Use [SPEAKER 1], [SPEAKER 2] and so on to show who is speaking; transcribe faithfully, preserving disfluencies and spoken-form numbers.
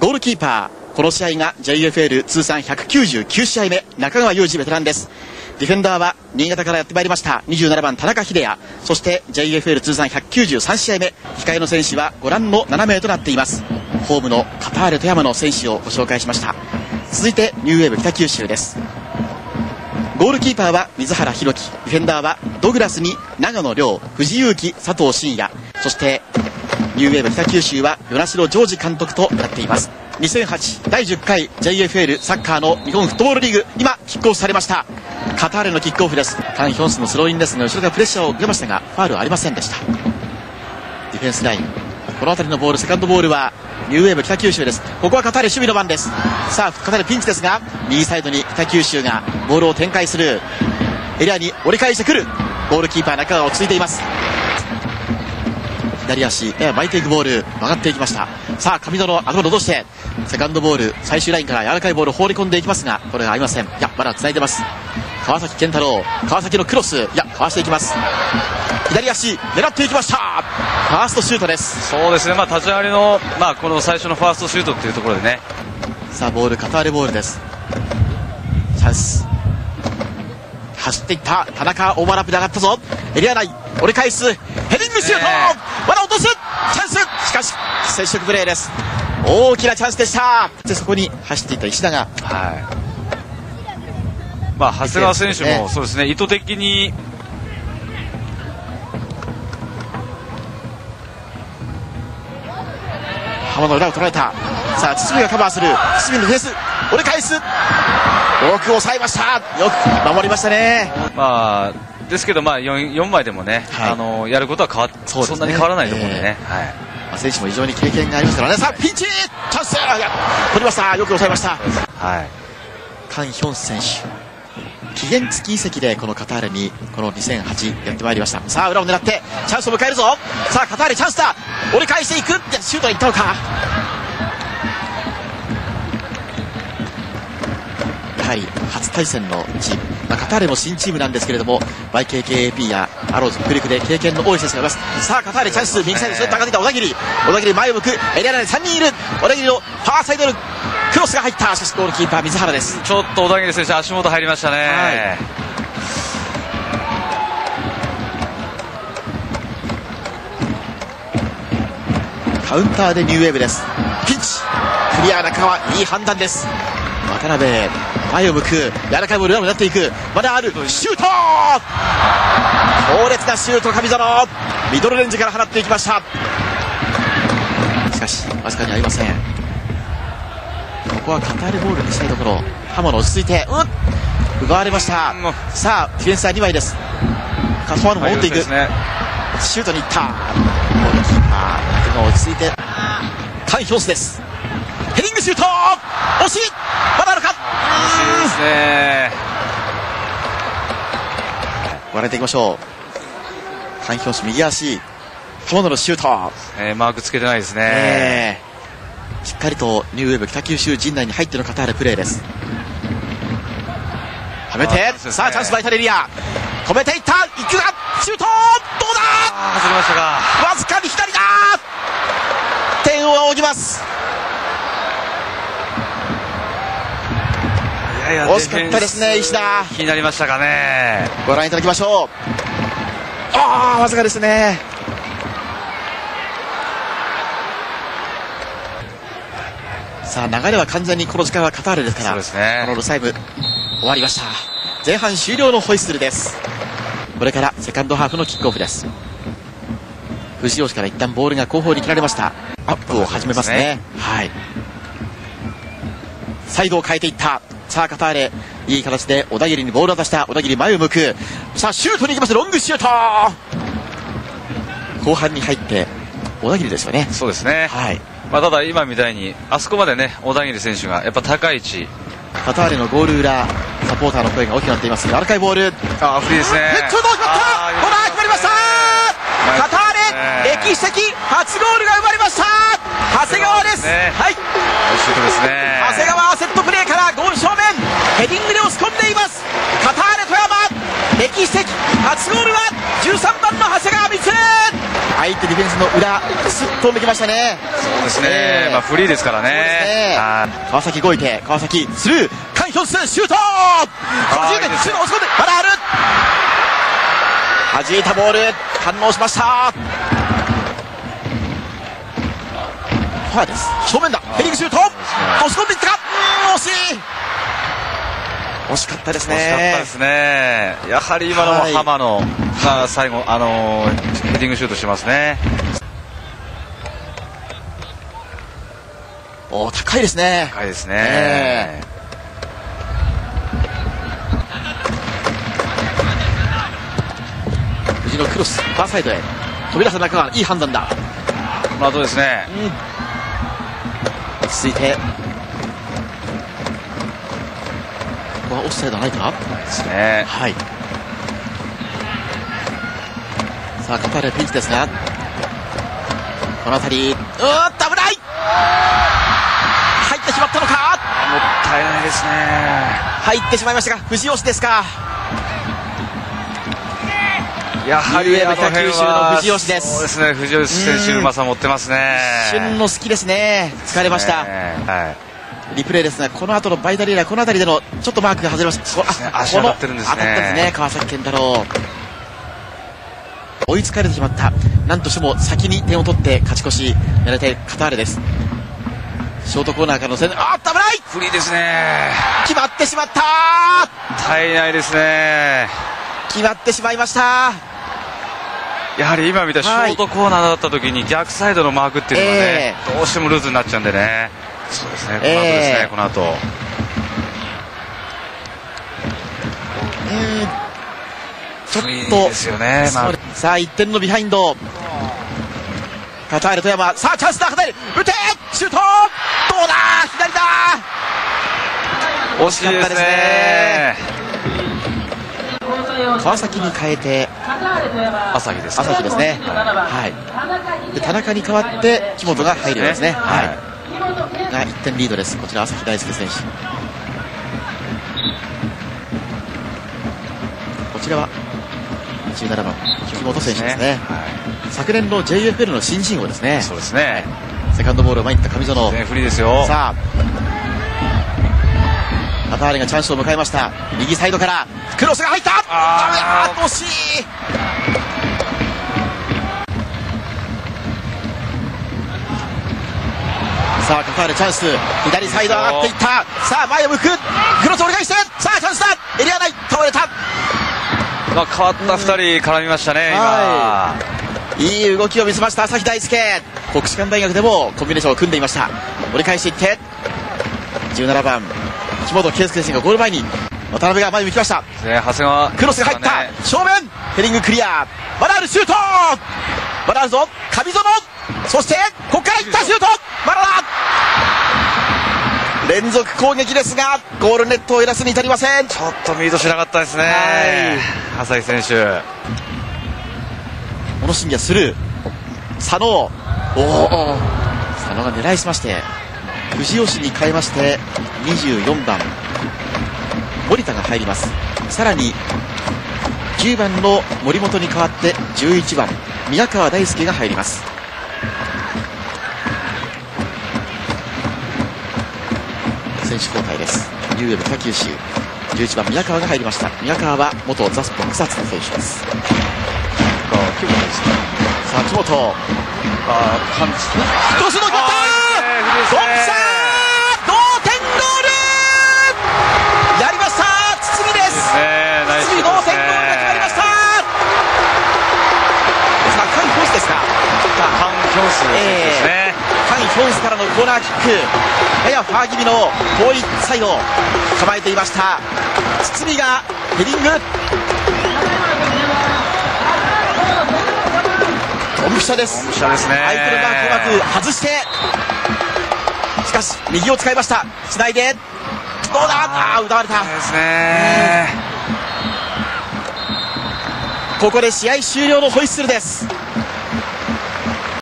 [SPEAKER 1] ゴールキーパー、この試合が ジェイエフエル 通算ひゃくきゅうじゅうきゅう試合目、中川雄二ベテランです。ディフェンダーは新潟からやってまいりましたにじゅうななばん田中秀也、そして ジェイエフエル 通算ひゃくきゅうじゅうさん試合目、控えの選手はご覧のなな名となっています。ホームのカターレ富山の選手をご紹介しました。続いてニューウェーブ北九州です。ゴールキーパーは水原弘樹、ディフェンダーはドグラスに長野亮、藤勇樹、佐藤真也、そしてニューウェーブ北九州は与那城ジョージ監督となっています。にせんはちだいじゅっかい ジェイエフエル サッカーの日本フットボールリーグ、今キックオフされました。カターレのキックオフです。カン・ヒョンスのスローインですが、後ろからプレッシャーを受けましたがファウルはありませんでした。ディフェンスライン、この辺りのボール、セカンドボールはニューウェーブ北九州です。ここはカターレ守備の番です。さあカターレピンチですが、右サイドに北九州がボールを展開する。エリアに折り返してくる。ゴールキーパー中川落ち着いています。左足やや巻いていくボール、曲がっていきました。さあ上野の頭を落としてセカンドボール、最終ラインから柔らかいボールを放り込んでいきますが、これが合いません。いやまだ繋いでます。川崎健太郎、川崎のクロス、いやかわしていきます。左足狙っていきました。ファーストシュートです。
[SPEAKER 2] そうですね、まあ、立ち上がりの、まあ、この最初のファーストシュートっていうところでね。
[SPEAKER 1] さあボール、カターレボールです。チャンス、走っていった田中、オーバーラップで上がったぞ。エリア内折り返す、ヘディングシュート、えー、まだ落とすチャンス、しかし接触プレーです。大きなチャンスでした。でそこに走っていった石田が、はい、
[SPEAKER 2] まあ、長谷川選手もそうですね、意図的に
[SPEAKER 1] 浜の裏を捉えた。さあ堤がカバーする。堤のディフェンス、折り返す、よく抑えました。よく守りましたね。
[SPEAKER 2] まあですけど、まあ 4, よんまいでもね、はい、あのやることは変わっ そ,、ね、そんなに変わらないと思うんでね、えーはい、
[SPEAKER 1] まあ、選手も非常に経験がありますからね。さあピンチチャンス、取りました。よく抑えました。はい、カン・ヒョン選手、期限付き移籍でこのカターレにこのにせんはちやってまいりました。さあ裏を狙ってチャンスを迎えるぞ。さあカターレチャンスだ、折り返していく。シュートに行ったのか。やはり初対戦のチーム、まあ、カターレも新チームなんですけれども ワイケーケーエーピー やアローズ、北陸で経験の多い選手がいます。さあカターレチャンス、右サイドずっと上がっていた小田切、小田切前を向く、エリア内にさんにんいる。小田切のファーサイドのクロスが入った。しかしゴールキーパー水原です。
[SPEAKER 2] ちょっと小田切選手足元入りましたね、はい、
[SPEAKER 1] カウンターでニューウェーブです。ピンチ、クリア、中川いい判断です。渡辺前を向く、柔らかいボール裏を狙っていく。まだある、シュート、強烈なシュート、上園ミドルレンジから放っていきました。しかしわずかに合いません。ここはカタールボールにしたいところ。浜野落ち着いて、うん、奪われました。さあディフェンスはにまいです。カソワのも持っていく、シュートにいった。ゴールキーパー落ち着いて、カン・ヒョンスです。ヘディングシュート、惜しい、まだあるか。
[SPEAKER 2] 惜しいですね。
[SPEAKER 1] ご覧いただきましょう。カン・ヒョンス右足、浜野のシュート、
[SPEAKER 2] えー、マークつけてないですね、
[SPEAKER 1] えー、しっかりとニューウェーブ北九州陣内に入ってのカターレプレーです。はめて、ね、さあチャンスバイタルエリア、止めていった、いくがシュート、どうだ、
[SPEAKER 2] 外れましたが、
[SPEAKER 1] わずかに左だ。点を仰ぎます。
[SPEAKER 2] いやいや
[SPEAKER 1] 惜しかったですね。石田
[SPEAKER 2] 気になりましたかね。
[SPEAKER 1] ご覧いただきましょう。ああわずかですね。さあ流れは完全にこの時間はカターレですから、
[SPEAKER 2] そうですね、
[SPEAKER 1] このロサイム終わりました。前半終了のホイッスルです。これからセカンドハーフのキックオフです。藤吉から一旦ボールが後方に切られました。アップを始めますね。はい、サイドを変えていった。さあカターレいい形で小田切にボールを渡した。小田切前を向く。さあシュートに行きます。ロングシュート、後半に入って小田切ですよね。
[SPEAKER 2] そうですね、はい、まあ、ただ今みたいにあそこまでね小田切選手がやっぱ高い位置、
[SPEAKER 1] カターレのゴール裏サポーターの声が大きくなっています。柔らかいボール、
[SPEAKER 2] あフリーですね。
[SPEAKER 1] ヘッド決まった。ほら決まりました。カターレ歴史的初ゴールが生まれました。長谷川です。
[SPEAKER 2] ね、はい、シュートですね。
[SPEAKER 1] 長谷川セットプレーからゴール正面ヘディングで押し込んでいます。カターレ富山歴史的初ゴールはじゅうさんばんの長谷川光。 相手ディフェンスの裏すっ飛んできましたね。
[SPEAKER 2] そうですね、
[SPEAKER 1] えー
[SPEAKER 2] まあ、フリーですからね。
[SPEAKER 1] ね川崎動いて、川崎スルー、カンヒョンスシュート、はじいてシュート押し込んでまだある、弾いたボール反応しました。ファーです、正面だ、ヘディングシュート、押し込んでいったか、惜しい、惜しかったですね。
[SPEAKER 2] 惜しかったですね。やはり今のも浜野が最後、あのー、ヘディングシュートしますね。
[SPEAKER 1] お高いですね。
[SPEAKER 2] 高いですね。
[SPEAKER 1] えー、藤野クロス、ファーサイドへ飛び出した中川、いい判断だ。
[SPEAKER 2] この後ですね、
[SPEAKER 1] うん、落ち着いて、ここはオフサイドないか
[SPEAKER 2] ですね。
[SPEAKER 1] はい。さあカタールピンチですが、この辺り、うーっと危ない、入ってしまったのか、
[SPEAKER 2] もったいないですね。
[SPEAKER 1] 入ってしまいましたが、藤吉ですか。
[SPEAKER 2] やはりあの辺は
[SPEAKER 1] 九州の藤吉です。
[SPEAKER 2] そうですね、藤吉選手うまさ持ってますね。
[SPEAKER 1] 旬の好きですね、疲れました、
[SPEAKER 2] ね、はい、
[SPEAKER 1] リプレイですが、この後のバイタリーラ、この辺りでのちょっとマークが外れました。
[SPEAKER 2] ね、足当たってるんですね。
[SPEAKER 1] 当たったんですね、川崎健太郎。追いつかれてしまった。なんとしても先に点を取って勝ち越し狙いたいカタールです。ショートコーナーからの戦、あっと危ない、
[SPEAKER 2] フリーですね。
[SPEAKER 1] 決まってしまった、
[SPEAKER 2] もったいないですね。
[SPEAKER 1] 決まってしまいました。
[SPEAKER 2] やはり今見たショートコーナーだった時に逆サイドのマークっていうのはね、えー、どうしてもルーズになっちゃうんでね。そうですね、この後ですね、えー、この後。
[SPEAKER 1] うんちょっとですよね、まあ、さあいってんのビハインド、カタール富山、さあチャンスだ、カタール打て、シュート、どうだ、左だ、
[SPEAKER 2] 惜しいですね。
[SPEAKER 1] 川崎に変えて
[SPEAKER 2] 朝日です、
[SPEAKER 1] 朝日ですね、はい、で田中に代わって木本が入るようですね、はい、がいってんリードです、こちら朝日大輔選手。こちらはじゅうななばん木本選手ですね、はい、昨年の ジェイエフエル の新人王ですね。
[SPEAKER 2] そうですね、
[SPEAKER 1] セカンドボールを前に行った上園、
[SPEAKER 2] フリーですよ。
[SPEAKER 1] さあカタールがチャンスを迎えました。右サイドからクロスが入った、あー惜しい、さあカタールチャンス、左サイド上がっていった、さあ前を向く、クロス折り返して、さあチャンスだ、エリア内倒れた、
[SPEAKER 2] まあ、変わったふたり絡みましたね、
[SPEAKER 1] 今。いい動きを見せました朝日大輔。国士舘大学でもコンビネーションを組んでいました。折り返していってじゅうななばん木本圭介選手がゴール前に、渡辺が前に向きました、
[SPEAKER 2] ね、長谷川
[SPEAKER 1] クロスが入った、ね、正面ヘディングクリア、バラールシュート、バラールぞ上園、そしてここからいったシュート、バラール連続攻撃ですがゴールネットを揺らすに至りません。
[SPEAKER 2] ちょっとミートしなかったですね、朝日選手。
[SPEAKER 1] 小野伸也スルー、佐野、おお佐野が狙いしまして藤吉に変えまして、にじゅうよんばん森田が入ります。さらにじゅうばんの森本に代わってじゅういちばん宮川大輔が入ります。選手交代です。ユーエム北九州じゅういちばん宮川が入りました。宮川は元ザスポ草津の選手です。さあ木本、
[SPEAKER 2] あー
[SPEAKER 1] クロスの決まった、ゴンサー同点ゴール、やりました、堤です、堤同点ゴールが決まりました。さあカン・ヒョンスですか、
[SPEAKER 2] カン・ヒョンスですね、
[SPEAKER 1] カン・ヒョンスからのコーナーキック、ややファー気味の遠いサイド構えていました。堤がヘディング、ドンピシャです。
[SPEAKER 2] ドンピシャですね。
[SPEAKER 1] 相手のマークをうまく外して、しかし右を使いました。つないでどうだ、ああ奪われた
[SPEAKER 2] ですね。
[SPEAKER 1] ここで試合終了のホイッスルです。